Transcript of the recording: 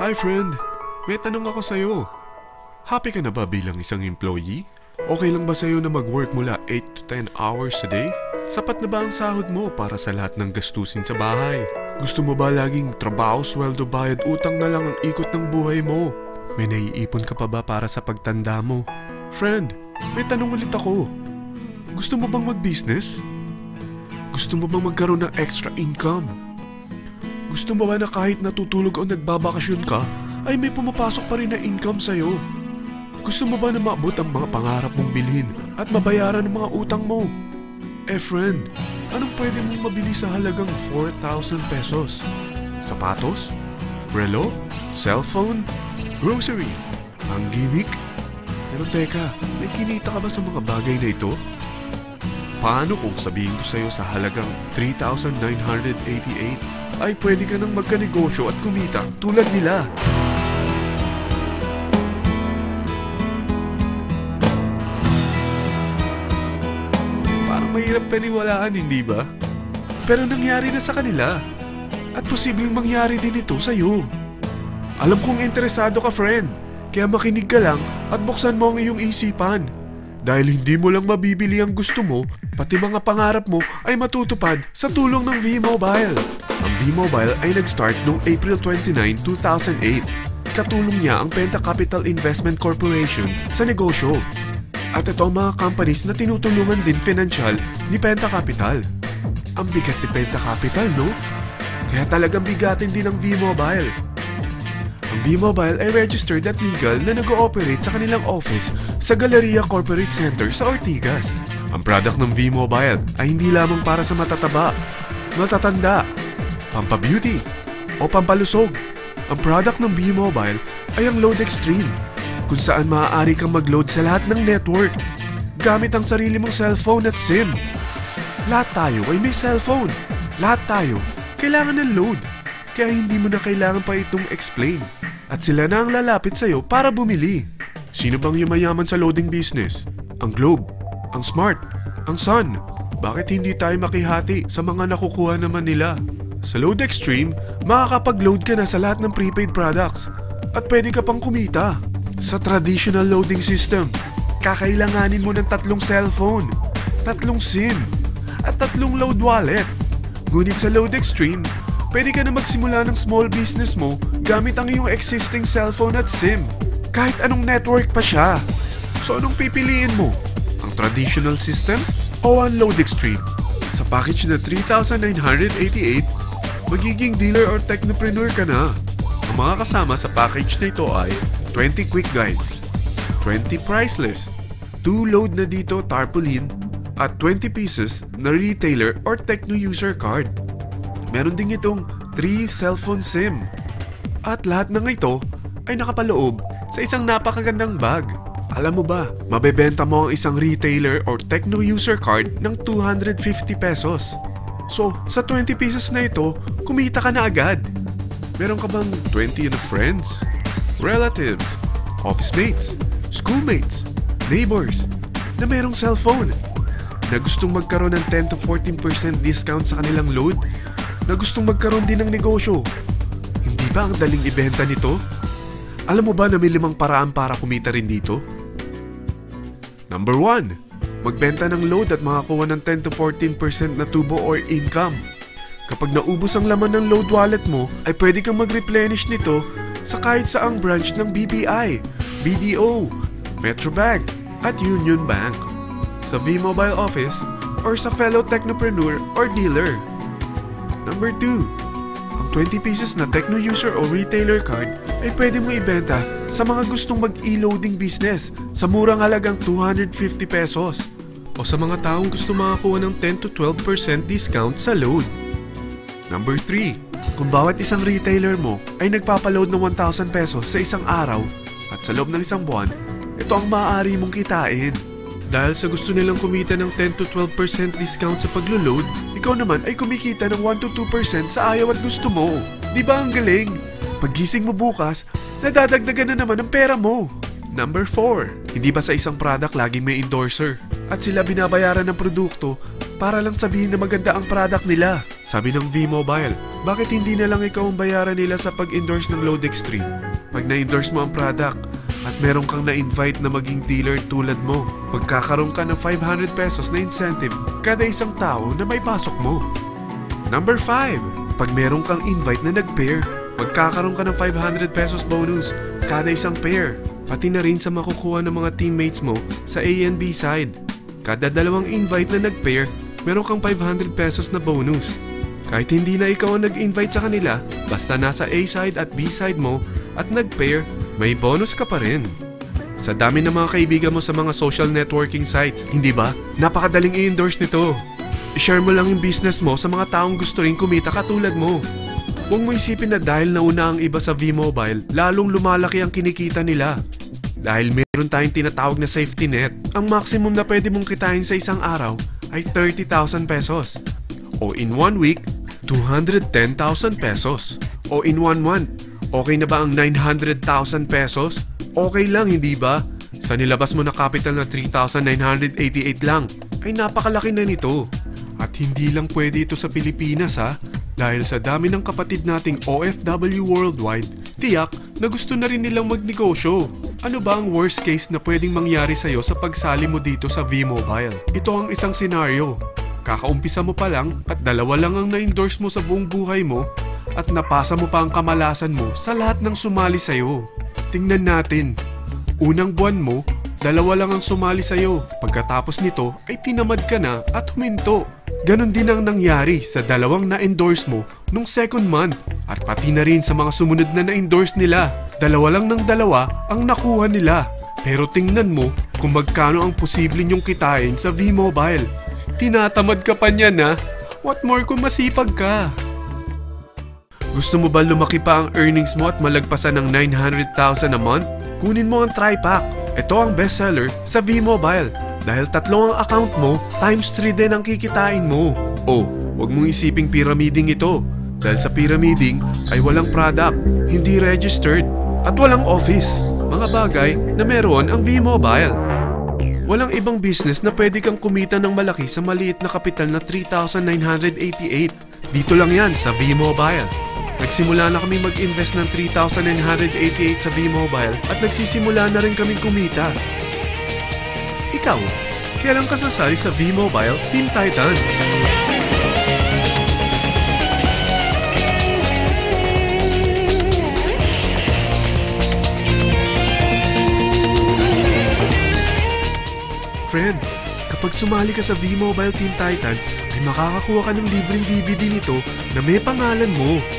Hi friend, may tanong ako sa'yo. Happy ka na ba bilang isang employee? Okay lang ba sa'yo na mag-work mula 8 to 10 hours a day? Sapat na ba ang sahod mo para sa lahat ng gastusin sa bahay? Gusto mo ba laging trabaho, sweldo, bayad, utang na lang ang ikot ng buhay mo? May naiipon ka pa ba para sa pagtanda mo? Friend, may tanong ulit ako. Gusto mo bang mag-business? Gusto mo bang magkaroon ng extra income? Gusto mo ba na kahit natutulog o nagbabakasyon ka, ay may pumapasok pa rin na income sa'yo? Gusto mo ba na maabot ang mga pangarap mong bilhin at mabayaran ang mga utang mo? Friend, anong pwede mong mabili sa halagang 4,000 pesos? Sapatos? Relo? Cellphone? Grocery? Ang gimmick? Pero teka, may kinita ka ba sa mga bagay na ito? Paano kung sabihin ko sa'yo sa halagang 3,988 ay pwede ka nang magkanegosyo at kumita tulad nila? Parang mahirap paniwalaan, hindi ba? Pero nangyari na sa kanila. At posibleng mangyari din ito sa'yo. Alam kong interesado ka, friend. Kaya makinig ka lang at buksan mo ang iyong isipan. Dahil hindi mo lang mabibili ang gusto mo, pati mga pangarap mo ay matutupad sa tulong ng V-Mobile. Ang V-Mobile ay nag-start noong April 29, 2008. Katulong niya ang Penta Capital Investment Corporation sa negosyo. At ito ang mga companies na tinutulungan din financial ni Penta Capital. Ang bigat ni Penta Capital, no? Kaya talagang bigatin din ang V-Mobile. Ang V-Mobile ay registered at legal na nag-ooperate sa kanilang office sa Galleria Corporate Center sa Ortigas. Ang product ng V-Mobile ay hindi lamang para sa matataba, matatanda, pampabeauty, o pampalusog. Ang product ng V-Mobile ay ang Load Extreme, kung saan maaari kang mag-load sa lahat ng network gamit ang sarili mong cellphone at SIM. Lahat tayo ay may cellphone. Lahat tayo kailangan ng load. Kaya hindi mo na kailangan pa itong explain. At sila na ang lalapit sa'yo para bumili. Sino bang yumayaman sa loading business? Ang Globe, ang Smart, ang Sun. Bakit hindi tayo makihati sa mga nakukuha naman nila? Sa Load Extreme, makakapag-load ka na sa lahat ng prepaid products. At pwede ka pang kumita. Sa traditional loading system, kakailanganin mo ng 3 cellphone, 3 SIM, at 3 load wallet. Ngunit sa Load Extreme, pwede ka na magsimula ng small business mo gamit ang iyong existing cellphone at SIM. Kahit anong network pa siya. So anong pipiliin mo? Ang traditional system o ang Load Extreme? Sa package na 3,988, magiging dealer or technopreneur ka na. Ang mga kasama sa package na ito ay 20 quick guides, 20 price list, 2 load na dito tarpaulin, at 20 pieces na retailer or techno user card. Meron din itong 3 cellphone SIM. At lahat ng ito ay nakapaloob sa isang napakagandang bag. Alam mo ba, mabebenta mo ang isang retailer or techno user card ng 250 pesos. So, sa 20 pieces na ito, kumita ka na agad. Meron ka bang 20 na friends, relatives, office mates, schoolmates, neighbors na merong cellphone? Na gustong magkaroon ng 10 to 14% discount sa kanilang load? Na gustong magkaroon din ng negosyo? Hindi ba ang daling ibenta nito? Alam mo ba na may 5 paraan para kumita rin dito? Number 1. Magbenta ng load at makakuha ng 10 to 14% na tubo or income. Kapag naubos ang laman ng load wallet mo, ay pwede kang mag-replenish nito sa kahit saang branch ng BPI, BDO, Metrobank, at Union Bank, sa V-Mobile office, or sa fellow technopreneur or dealer. Number 2. Ang 20 pieces na techno user o retailer card ay pwede mo ibenta sa mga gustong mag-e-loading business sa murang halagang 250 pesos o sa mga taong gusto makakuha ng 10 to 12% discount sa load. Number 3. Kung bawat isang retailer mo ay nagpapaload ng 1,000 pesos sa isang araw at sa loob ng isang buwan, ito ang maaari mong kitain. Dahil sa gusto nilang kumita ng 10 to 12% discount sa paglo-load, ikaw naman ay kumikita ng 1 to 2% sa ayaw at gusto mo. Di ba ang galing? Paggising mo bukas, nadadagdagan na naman ang pera mo. Number 4. Hindi ba sa isang product laging may endorser? At sila binabayaran ng produkto para lang sabihin na maganda ang product nila. Sabi ng V-Mobile, bakit hindi na lang ikaw ang bayaran nila sa pag-endorse ng Load Extreme? Pag na-endorse mo ang product at meron kang na-invite na maging dealer tulad mo, magkakaroon ka ng 500 pesos na incentive kada isang tao na may pasok mo. Number 5. Pag meron kang invite na nag-pair, magkakaroon ka ng 500 pesos bonus kada isang pair. Pati na rin sa makukuha ng mga teammates mo sa A and B side. Kada dalawang invite na nag-pair, meron kang 500 pesos na bonus. Kahit hindi na ikaw ang nag-invite sa kanila, basta nasa A side at B side mo at nag-pair, may bonus ka pa rin. Sa dami ng mga kaibigan mo sa mga social networking sites, hindi ba? Napakadaling i-endorse nito. I-share mo lang yung business mo sa mga taong gusto rin kumita katulad mo. Huwag mo isipin na dahil nauna ang iba sa V-Mobile, lalong lumalaki ang kinikita nila. Dahil meron tayong tinatawag na safety net, ang maximum na pwede mong kitain sa isang araw ay 30,000 pesos. O in 1 week, 210,000 pesos. O in 1 month, okay na ba ang 900,000 pesos? Okay lang, hindi ba? Sa nilabas mo na capital na 3,988 lang, ay napakalaki na nito. At hindi lang pwede ito sa Pilipinas ha, dahil sa dami ng kapatid nating OFW worldwide, tiyak na gusto na rin nilang magnegosyo. Ano ba ang worst case na pwedeng mangyari sa'yo sa pagsali mo dito sa V-Mobile? Ito ang isang senaryo. Kakaumpisa mo pa lang at 2 lang ang na-endorse mo sa buong buhay mo at napasa mo pa ang kamalasan mo sa lahat ng sumali sa'yo. Tingnan natin. Unang buwan mo, 2 lang ang sumali sa'yo. Pagkatapos nito ay tinamad ka na at huminto. Ganon din ang nangyari sa 2 na-endorse mo nung second month at pati na rin sa mga sumunod na na-endorse nila. 2 lang ng 2 ang nakuha nila. Pero tingnan mo kung magkano ang posible nyong kitain sa V-Mobile. Tinatamad ka pa niyan ha? What more kung masipag ka? Gusto mo ba lumaki pa ang earnings mo at malagpasan ng 900,000 a month? Kunin mo ang TriPack. Ito ang bestseller sa V-Mobile. Dahil 3 ang account mo, times 3 din ang kikitain mo. Oh, huwag mong isiping pyramiding ito. Dahil sa pyramiding ay walang product, hindi registered, at walang office. Mga bagay na meron ang V-Mobile. Walang ibang business na pwede kang kumita ng malaki sa maliit na kapital na 3,988. Dito lang yan sa V-Mobile. Nagsimula na kami mag-invest ng 3,988 sa V-Mobile at nagsisimula na rin kaming kumita. Ikaw, kailan ka sasali sa V-Mobile Team Titans? Friend, kapag sumali ka sa V-Mobile Team Titans, ay makakakuha ka ng libreng DVD nito na may pangalan mo.